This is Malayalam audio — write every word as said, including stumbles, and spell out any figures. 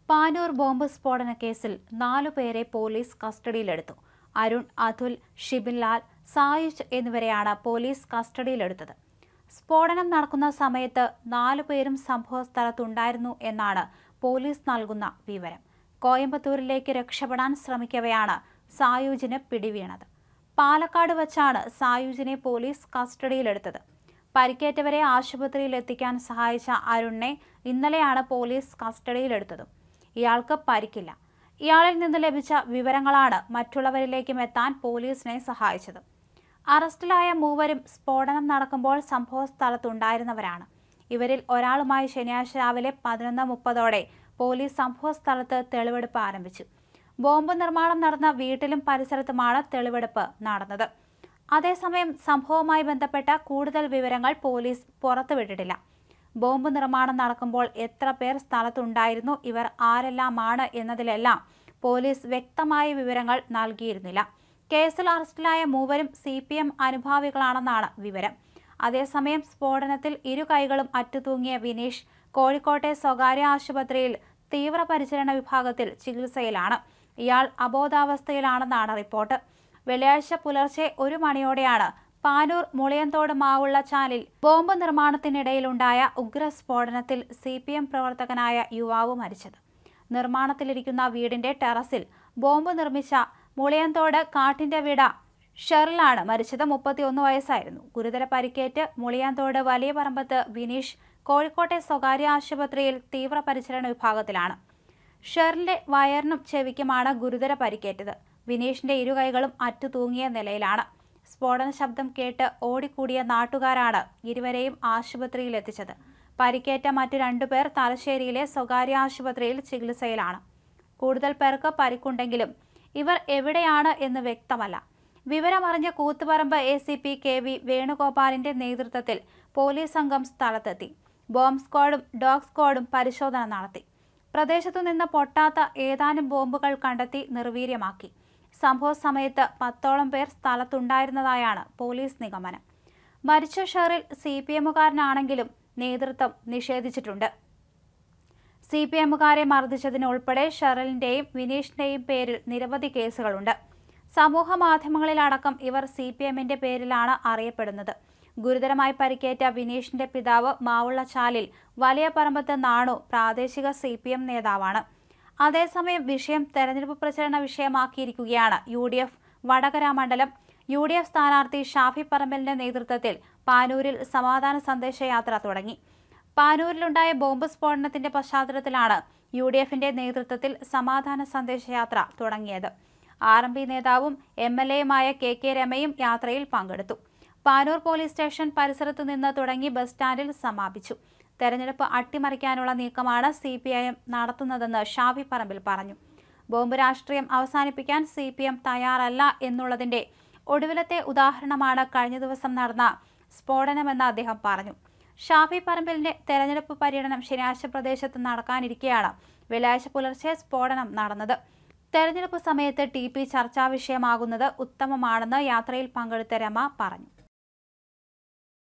പാനൂർ ബോംബ് സ്ഫോടന കേസിൽ നാലുപേരെ പോലീസ് കസ്റ്റഡിയിലെടുത്തു. അരുൺ, അതുൽ, ഷിബിൻലാൽ, സായുജ് എന്നിവരെയാണ് പോലീസ് കസ്റ്റഡിയിലെടുത്തത്. സ്ഫോടനം നടക്കുന്ന സമയത്ത് നാലുപേരും സംഭവസ്ഥലത്തുണ്ടായിരുന്നു എന്നാണ് പോലീസ് നൽകുന്ന വിവരം. കോയമ്പത്തൂരിലേക്ക് രക്ഷപ്പെടാൻ ശ്രമിക്കവെയാണ് സായുജിന് പിടിവീണത്. പാലക്കാട് വച്ചാണ് സായുജിനെ പോലീസ് കസ്റ്റഡിയിലെടുത്തത്. പരിക്കേറ്റവരെ ആശുപത്രിയിൽ എത്തിക്കാൻ സഹായിച്ച അരുണിനെ ഇന്നലെയാണ് പോലീസ് കസ്റ്റഡിയിലെടുത്തത്. ഇയാൾക്ക് പരിക്കില്ല. ഇയാളിൽ നിന്ന് ലഭിച്ച വിവരങ്ങളാണ് മറ്റുള്ളവരിലേക്കും എത്താൻ പോലീസിനെ സഹായിച്ചത്. അറസ്റ്റിലായ മൂവരും സ്ഫോടനം നടക്കുമ്പോൾ സംഭവ സ്ഥലത്തുണ്ടായിരുന്നവരാണ്. ഇവരിൽ ഒരാളുമായി ശനിയാഴ്ച രാവിലെ പതിനൊന്ന് മുപ്പതോടെ പോലീസ് സംഭവ സ്ഥലത്ത് തെളിവെടുപ്പ് ആരംഭിച്ചു. ബോംബ് നിർമ്മാണം നടന്ന വീട്ടിലും പരിസരത്തുമാണ് തെളിവെടുപ്പ് നടന്നത്. അതേസമയം സംഭവവുമായി ബന്ധപ്പെട്ട കൂടുതൽ വിവരങ്ങൾ പോലീസ് പുറത്തുവിട്ടിട്ടില്ല. ബോംബ് നിർമ്മാണം നടക്കുമ്പോൾ എത്ര പേർ സ്ഥലത്തുണ്ടായിരുന്നു, ഇവർ ആരെല്ലാമാണ് എന്നതിലെല്ലാം പോലീസ് വ്യക്തമായ വിവരങ്ങൾ നൽകിയിരുന്നില്ല. കേസിൽ അറസ്റ്റിലായ മൂവരും സി പി എം അനുഭാവികളാണെന്നാണ് വിവരം. അതേസമയം സ്ഫോടനത്തിൽ ഇരു കൈകളും അറ്റുതൂങ്ങിയ വിനീഷ് കോഴിക്കോട്ടെ സ്വകാര്യ ആശുപത്രിയിൽ തീവ്രപരിചരണ വിഭാഗത്തിൽ ചികിത്സയിലാണ്. ഇയാൾ അബോധാവസ്ഥയിലാണെന്നാണ് റിപ്പോർട്ട്. വെള്ളിയാഴ്ച പുലർച്ചെ ഒരു മണിയോടെയാണ് പാനൂർ മുളിയന്തോട് മാവുള്ള ചാലിൽ ബോംബ് നിർമ്മാണത്തിനിടയിലുണ്ടായ ഉഗ്രസ്ഫോടനത്തിൽ സി പി എം പ്രവർത്തകനായ യുവാവ് മരിച്ചത്. നിർമ്മാണത്തിലിരിക്കുന്ന വീടിന്റെ ടെറസിൽ ബോംബ് നിർമ്മിച്ച മുളിയന്തോട് കാട്ടിന്റെ വിട ഷെറിലാണ് മരിച്ചത്. മുപ്പത്തിയൊന്ന് വയസ്സായിരുന്നു. ഗുരുതര പരിക്കേറ്റ് മുളിയന്തോട് വലിയ പറമ്പത്ത് വിനീഷ് കോഴിക്കോട്ടെ സ്വകാര്യ ആശുപത്രിയിൽ തീവ്രപരിചരണ വിഭാഗത്തിലാണ്. ഷെറിന്റെ വയറിനും ചെവിക്കുമാണ് ഗുരുതര പരിക്കേറ്റത്. വിനീഷിന്റെ ഇരുകൈകളും അറ്റുതൂങ്ങിയ നിലയിലാണ്. സ്ഫോടന ശബ്ദം കേട്ട് ഓടിക്കൂടിയ നാട്ടുകാരാണ് ഇരുവരെയും ആശുപത്രിയിൽ എത്തിച്ചത്. പരിക്കേറ്റ മറ്റു രണ്ടുപേർ തലശ്ശേരിയിലെ സ്വകാര്യ ആശുപത്രിയിൽ ചികിത്സയിലാണ്. കൂടുതൽ പേർക്ക് പരിക്കുണ്ടെങ്കിലും ഇവർ എവിടെയാണ് എന്ന് വ്യക്തമല്ല. വിവരമറിഞ്ഞ Koothuparamba A C P K V വേണുഗോപാലിന്റെ നേതൃത്വത്തിൽ പോലീസ് സംഘം സ്ഥലത്തെത്തി. ബോംബ് സ്ക്വാഡും ഡോഗ് സ്ക്വാഡും പരിശോധന നടത്തി. പ്രദേശത്തു നിന്ന് പൊട്ടാത്ത ഏതാനും ബോംബുകൾ കണ്ടെത്തി നിർവീര്യമാക്കി. സംഭവ സമയത്ത് പത്തോളം പേർ സ്ഥലത്തുണ്ടായിരുന്നതായാണ് പോലീസ് നിഗമനം. മരിച്ച ഷെറിൽ സി പി എമ്മുകാരനാണെങ്കിലും നേതൃത്വം നിഷേധിച്ചിട്ടുണ്ട്. സി പി എമ്മുകാരെ മർദ്ദിച്ചതിന് ഉൾപ്പെടെ ഷെറിലിന്റെയും വിനീഷിന്റെയും പേരിൽ നിരവധി കേസുകളുണ്ട്. സമൂഹ മാധ്യമങ്ങളിലടക്കം ഇവർ സി പി എമ്മിന്റെ പേരിലാണ് അറിയപ്പെടുന്നത്. ഗുരുതരമായി പരിക്കേറ്റ വിനീഷിന്റെ പിതാവ് മാവുള്ള ചാലിൽ വലിയ പറമ്പത്ത് നാണു പ്രാദേശിക സി പി എം നേതാവാണ്. അതേസമയം വിഷയം തെരഞ്ഞെടുപ്പ് പ്രചരണ വിഷയമാക്കിയിരിക്കുകയാണ് യു ഡി എഫ് വടകര മണ്ഡലം. യു ഡി എഫ് സ്ഥാനാർത്ഥി ഷാഫി പറമ്പലിന്റെ നേതൃത്വത്തിൽ പാനൂരിൽ സമാധാന സന്ദേശയാത്ര തുടങ്ങി. പാനൂരിലുണ്ടായ ബോംബ് സ്ഫോടനത്തിന്റെ പശ്ചാത്തലത്തിലാണ് യു ഡി എഫിന്റെ നേതൃത്വത്തിൽ സമാധാന സന്ദേശയാത്ര തുടങ്ങിയത്. ആർ എം പി നേതാവും എം എൽ എയുമായ കെ കെ രമയും യാത്രയിൽ പങ്കെടുത്തു. പാനൂർ പോലീസ് സ്റ്റേഷൻ പരിസരത്തു നിന്ന് തുടങ്ങി ബസ് സ്റ്റാൻഡിൽ സമാപിച്ചു. തെരഞ്ഞെടുപ്പ് അട്ടിമറിക്കാനുള്ള നീക്കമാണ് സി പി ഐ എം നടത്തുന്നതെന്ന് ഷാഫി പറമ്പിൽ പറഞ്ഞു. ബോംബ് രാഷ്ട്രീയം അവസാനിപ്പിക്കാൻ സി പി എം തയ്യാറല്ല എന്നുള്ളതിന്റെ ഒടുവിലത്തെ ഉദാഹരണമാണ് കഴിഞ്ഞ ദിവസം നടന്ന സ്ഫോടനമെന്ന് അദ്ദേഹം പറഞ്ഞു. ഷാഫി പറമ്പിലിന്റെ തെരഞ്ഞെടുപ്പ് പര്യടനം ശനിയാഴ്ച പ്രദേശത്ത് നടക്കാനിരിക്കെയാണ് വെള്ളിയാഴ്ച പുലർച്ചെ സ്ഫോടനം നടന്നത്. തെരഞ്ഞെടുപ്പ് സമയത്ത് ടി പി ചർച്ചാ വിഷയമാകുന്നത് ഉത്തമമാണെന്ന് യാത്രയിൽ പങ്കെടുത്ത രമ പറഞ്ഞു.